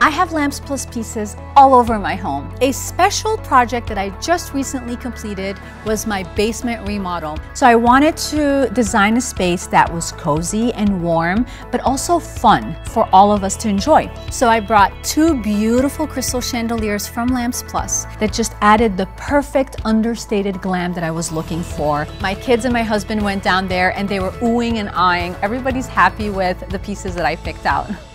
I have Lamps Plus pieces all over my home. A special project that I just recently completed was my basement remodel. So I wanted to design a space that was cozy and warm, but also fun for all of us to enjoy. So I brought two beautiful crystal chandeliers from Lamps Plus that just added the perfect understated glam that I was looking for. My kids and my husband went down there and they were oohing and eyeing. Everybody's happy with the pieces that I picked out.